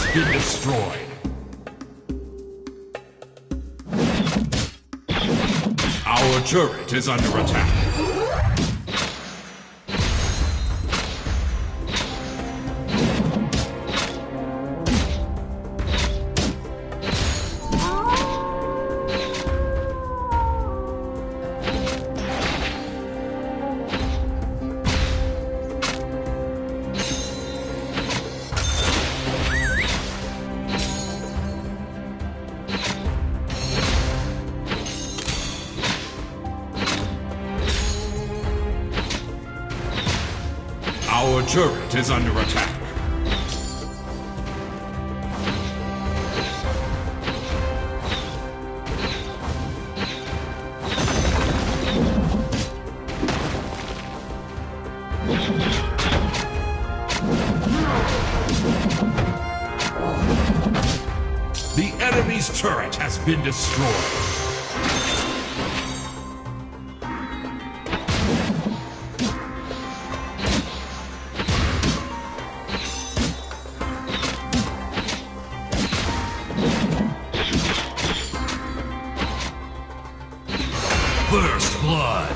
been destroyed. Our turret is under attack. Our turret is under attack. The enemy's turret has been destroyed. First blood.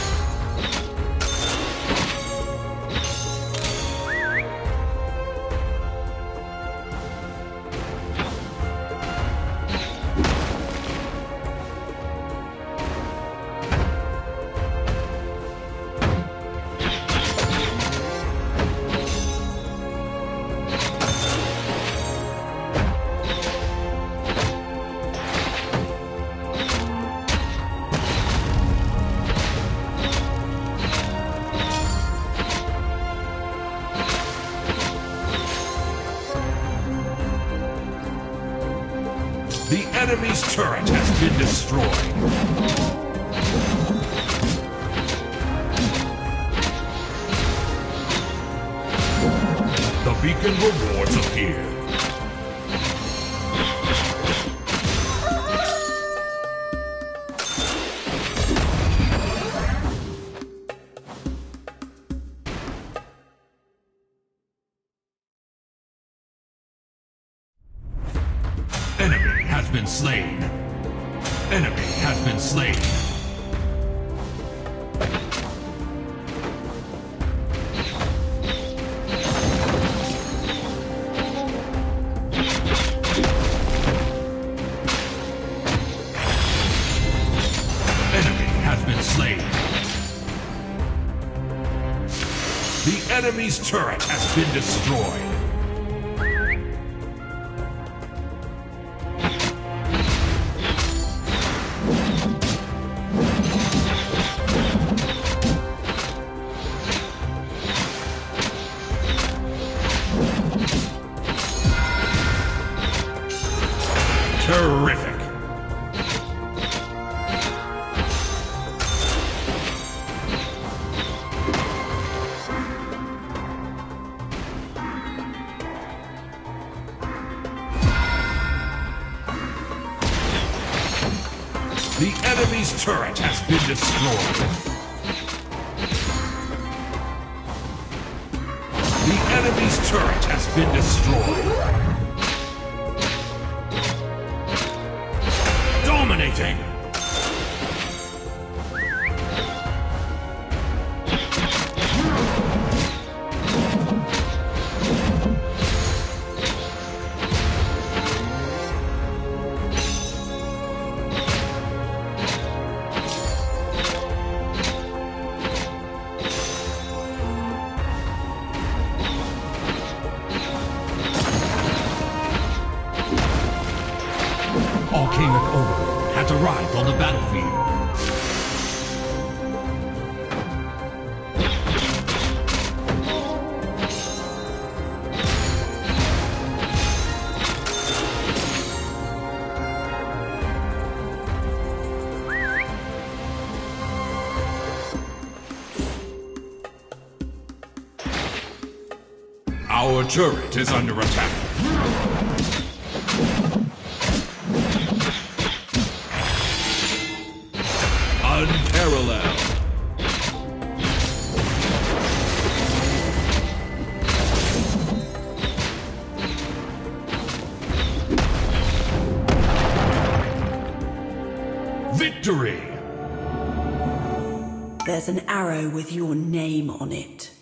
The enemy's turret has been destroyed. The beacon rewards appear. Enemy has been slain. Enemy has been slain. Enemy has been slain. The enemy's turret has been destroyed. Terrific! The enemy's turret has been destroyed. The enemy's turret has been destroyed. Dominating! All King of Overlord has arrived on the battlefield. Our turret is under attack. Unparalleled. Victory! There's an arrow with your name on it.